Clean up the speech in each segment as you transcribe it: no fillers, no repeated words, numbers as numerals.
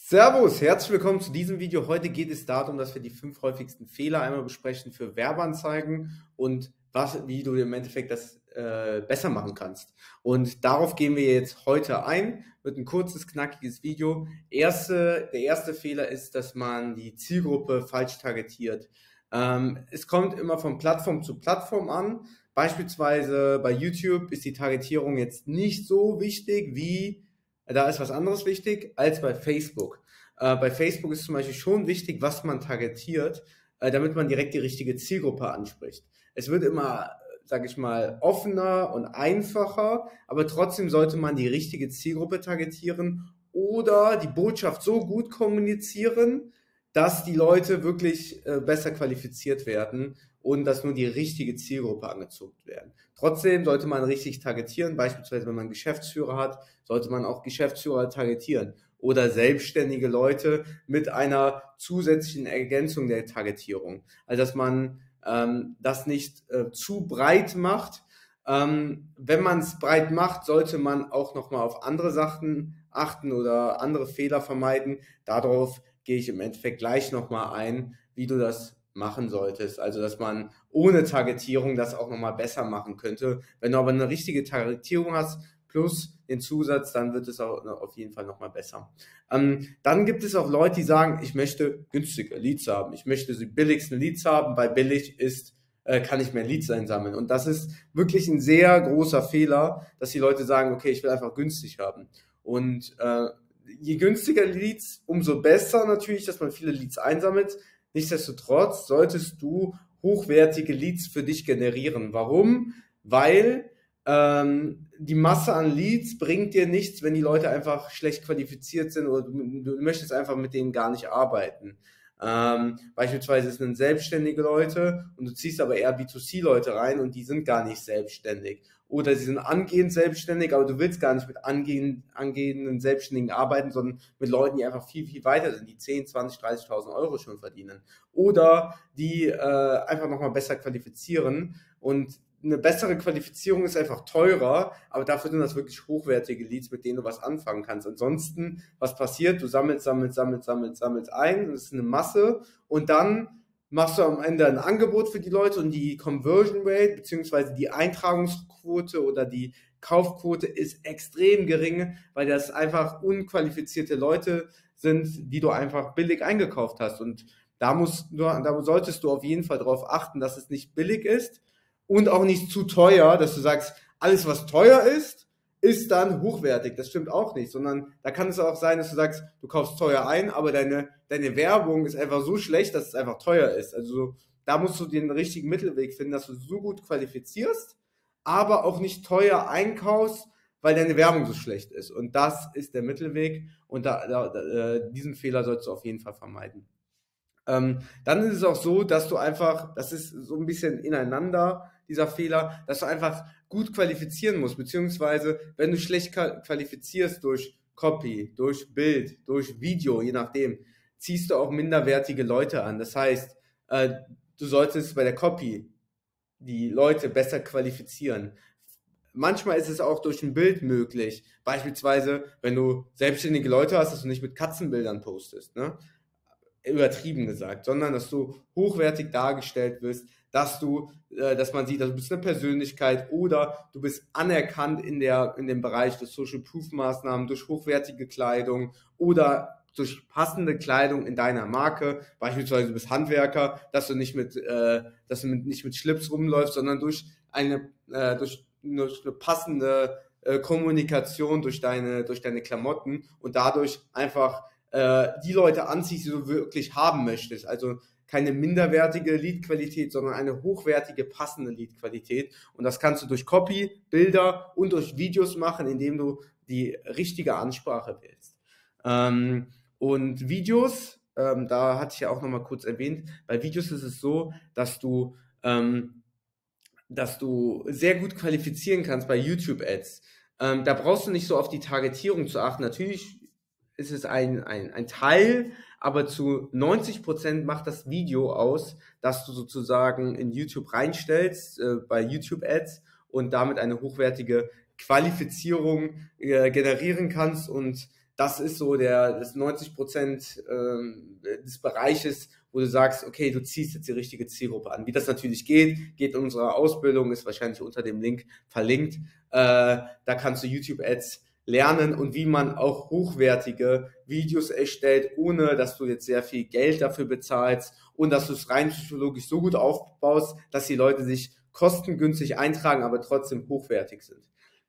Servus, herzlich willkommen zu diesem Video. Heute geht es darum, dass wir die 5 häufigsten Fehler einmal besprechen für Werbeanzeigen und wie du im Endeffekt das besser machen kannst. Und darauf gehen wir jetzt heute ein, wird ein kurzes, knackiges Video. Der erste Fehler ist, dass man die Zielgruppe falsch targetiert. Es kommt immer von Plattform zu Plattform an. Beispielsweise bei YouTube ist die Targetierung jetzt nicht so wichtig da ist was anderes wichtig als bei Facebook. Bei Facebook ist zum Beispiel schon wichtig, was man targetiert, damit man direkt die richtige Zielgruppe anspricht. Es wird immer, sage ich mal, offener und einfacher, aber trotzdem sollte man die richtige Zielgruppe targetieren oder die Botschaft so gut kommunizieren, dass die Leute wirklich besser qualifiziert werden und dass nur die richtige Zielgruppe angezogen werden. Trotzdem sollte man richtig targetieren, beispielsweise wenn man einen Geschäftsführer hat, sollte man auch Geschäftsführer targetieren oder selbstständige Leute mit einer zusätzlichen Ergänzung der Targetierung. Also dass man das nicht zu breit macht. Wenn man es breit macht, sollte man auch nochmal auf andere Sachen achten oder andere Fehler vermeiden. Darauf gehe ich im Endeffekt gleich nochmal ein, wie du das machen solltest. Also, dass man ohne Targetierung das auch nochmal besser machen könnte. Wenn du aber eine richtige Targetierung hast, plus den Zusatz, dann wird es auch auf jeden Fall nochmal besser. Dann gibt es auch Leute, die sagen, ich möchte günstige Leads haben. Ich möchte die billigsten Leads haben, weil billig ist, kann ich mehr Leads einsammeln. Und das ist wirklich ein sehr großer Fehler, dass die Leute sagen, okay, ich will einfach günstig haben. Und je günstiger Leads, umso besser natürlich, dass man viele Leads einsammelt. Nichtsdestotrotz solltest du hochwertige Leads für dich generieren. Warum? Weil die Masse an Leads bringt dir nichts, wenn die Leute einfach schlecht qualifiziert sind oder du möchtest einfach mit denen gar nicht arbeiten. Beispielsweise sind selbstständige Leute und du ziehst aber eher B2C-Leute rein und die sind gar nicht selbstständig. Oder sie sind angehend selbstständig, aber du willst gar nicht mit angehenden Selbstständigen arbeiten, sondern mit Leuten, die einfach viel, viel weiter sind, die 10, 20, 30.000 Euro schon verdienen. Oder die einfach nochmal besser qualifizieren. Und eine bessere Qualifizierung ist einfach teurer, aber dafür sind das wirklich hochwertige Leads, mit denen du was anfangen kannst. Ansonsten, was passiert? Du sammelst ein, das ist eine Masse und dann machst du am Ende ein Angebot für die Leute und die Conversion Rate beziehungsweise die Eintragungsquote oder die Kaufquote ist extrem gering, weil das einfach unqualifizierte Leute sind, die du einfach billig eingekauft hast. Und da solltest du auf jeden Fall darauf achten, dass es nicht billig ist und auch nicht zu teuer, dass du sagst, alles was teuer ist dann hochwertig. Das stimmt auch nicht, sondern da kann es auch sein, dass du sagst, du kaufst teuer ein, aber deine Werbung ist einfach so schlecht, dass es einfach teuer ist. Also da musst du den richtigen Mittelweg finden, dass du so gut qualifizierst, aber auch nicht teuer einkaufst, weil deine Werbung so schlecht ist. Und das ist der Mittelweg und diesen Fehler sollst du auf jeden Fall vermeiden. Dann ist es auch so, dass du einfach, das ist so ein bisschen ineinander, dieser Fehler, dass du einfach gut qualifizieren musst, beziehungsweise wenn du schlecht qualifizierst durch Copy, durch Bild, durch Video, je nachdem, ziehst du auch minderwertige Leute an. Das heißt, du solltest bei der Copy die Leute besser qualifizieren. Manchmal ist es auch durch ein Bild möglich. Beispielsweise, wenn du selbstständige Leute hast, dass du nicht mit Katzenbildern postest, ne? Übertrieben gesagt, sondern dass du hochwertig dargestellt wirst, dass man sieht, dass du bist eine Persönlichkeit oder du bist anerkannt in dem Bereich des Social Proof Maßnahmen durch hochwertige Kleidung oder durch passende Kleidung in deiner Marke, beispielsweise du bist Handwerker, dass du nicht mit Schlips rumläufst, sondern durch eine passende Kommunikation durch deine Klamotten und dadurch einfach die Leute anziehst, die du wirklich haben möchtest. Also keine minderwertige Leadqualität, sondern eine hochwertige, passende Leadqualität. Und das kannst du durch Copy, Bilder und durch Videos machen, indem du die richtige Ansprache wählst. Und Videos, da hatte ich ja auch nochmal kurz erwähnt, bei Videos ist es so, dass du sehr gut qualifizieren kannst bei YouTube-Ads. Da brauchst du nicht so auf die Targetierung zu achten. Natürlich ist es ein Teil, aber zu 90% macht das Video aus, dass du sozusagen in YouTube reinstellst, bei YouTube-Ads und damit eine hochwertige Qualifizierung generieren kannst und das ist so das 90% des Bereiches, wo du sagst, okay, du ziehst jetzt die richtige Zielgruppe an. Wie das natürlich geht in unserer Ausbildung, ist wahrscheinlich unter dem Link verlinkt. Da kannst du YouTube-Ads lernen und wie man auch hochwertige Videos erstellt, ohne dass du jetzt sehr viel Geld dafür bezahlst und dass du es rein psychologisch so gut aufbaust, dass die Leute sich kostengünstig eintragen, aber trotzdem hochwertig sind.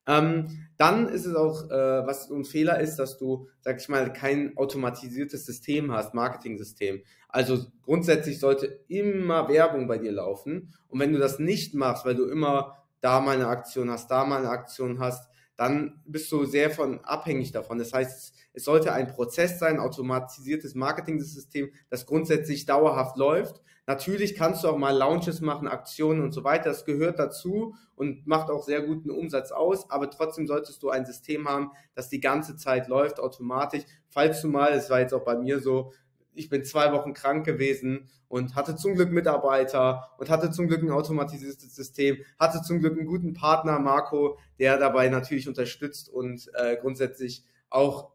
Dann ist es auch, was so ein Fehler ist, dass du, sag ich mal, kein automatisiertes System hast, Marketing-System. Also grundsätzlich sollte immer Werbung bei dir laufen. Und wenn du das nicht machst, weil du immer da mal eine Aktion hast, da mal eine Aktion hast, dann bist du sehr abhängig davon. Das heißt, es sollte ein Prozess sein, automatisiertes Marketing-System, das grundsätzlich dauerhaft läuft. Natürlich kannst du auch mal Launches machen, Aktionen und so weiter. Das gehört dazu und macht auch sehr guten Umsatz aus. Aber trotzdem solltest du ein System haben, das die ganze Zeit läuft, automatisch. Falls du mal, es war jetzt auch bei mir so, ich bin 2 Wochen krank gewesen und hatte zum Glück Mitarbeiter und hatte zum Glück ein automatisiertes System, hatte zum Glück einen guten Partner, Marco, der dabei natürlich unterstützt und grundsätzlich auch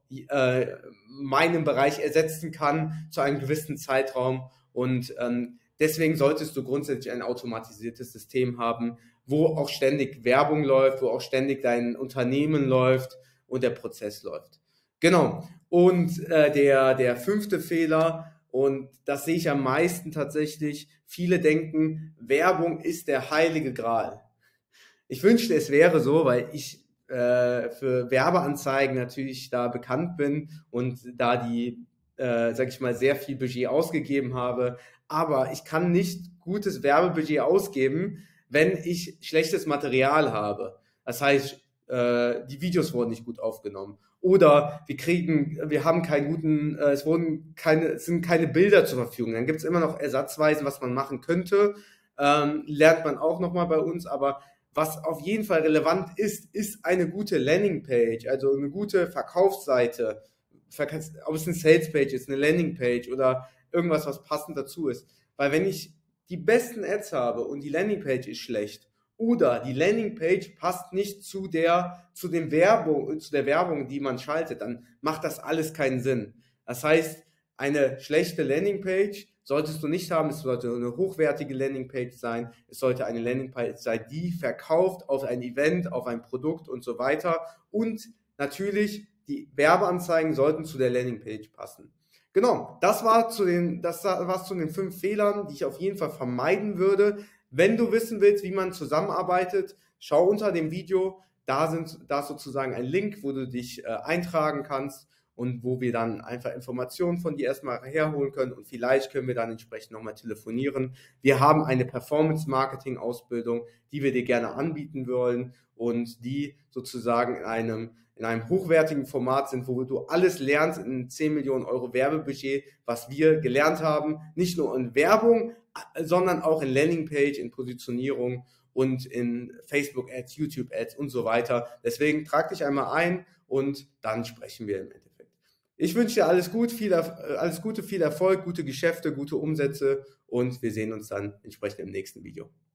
meinen Bereich ersetzen kann zu einem gewissen Zeitraum. Und deswegen solltest du grundsätzlich ein automatisiertes System haben, wo auch ständig Werbung läuft, wo auch ständig dein Unternehmen läuft und der Prozess läuft. Genau. Und der 5. Fehler, und das sehe ich am meisten tatsächlich, viele denken, Werbung ist der heilige Gral. Ich wünschte, es wäre so, weil ich für Werbeanzeigen natürlich da bekannt bin und da sag ich mal, sehr viel Budget ausgegeben habe. Aber ich kann nicht gutes Werbebudget ausgeben, wenn ich schlechtes Material habe. Das heißt, die Videos wurden nicht gut aufgenommen. Oder wir haben keinen guten, es sind keine Bilder zur Verfügung. Dann gibt es immer noch Ersatzweisen, was man machen könnte. Lernt man auch nochmal bei uns, aber was auf jeden Fall relevant ist eine gute Landingpage, also eine gute Verkaufsseite, ob es eine Salespage ist, eine Landingpage oder irgendwas, was passend dazu ist. Weil wenn ich die besten Ads habe und die Landingpage ist schlecht oder die Landingpage passt nicht zu der Werbung, die man schaltet, dann macht das alles keinen Sinn. Das heißt, eine schlechte Landingpage solltest du nicht haben. Es sollte eine hochwertige Landingpage sein. Es sollte eine Landingpage sein, die verkauft auf ein Event, auf ein Produkt und so weiter. Und natürlich, die Werbeanzeigen sollten zu der Landingpage passen. Genau, das war's zu den 5 Fehlern, die ich auf jeden Fall vermeiden würde. Wenn du wissen willst, wie man zusammenarbeitet, schau unter dem Video. Da ist sozusagen ein Link, wo du dich eintragen kannst und wo wir dann einfach Informationen von dir erstmal herholen können und vielleicht können wir dann entsprechend nochmal telefonieren. Wir haben eine Performance-Marketing-Ausbildung, die wir dir gerne anbieten wollen und die sozusagen in einem hochwertigen Format sind, wo du alles lernst in 10 Millionen Euro Werbebudget, was wir gelernt haben, nicht nur in Werbung, sondern auch in Landingpage, in Positionierung und in Facebook-Ads, YouTube-Ads und so weiter. Deswegen trag dich einmal ein und dann sprechen wir im Endeffekt. Ich wünsche dir alles Gute, viel Erfolg, gute Geschäfte, gute Umsätze und wir sehen uns dann entsprechend im nächsten Video.